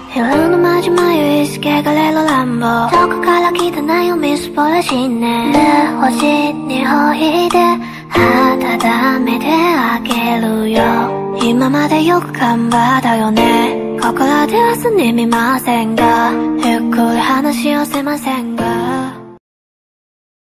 夜のまじ眉意識がれる乱暴どこから来たないをみすぼらしねで星にほいで温めてあげるよ今までよく頑張ったよね心ではすにみませんがゆっくり話をせませんが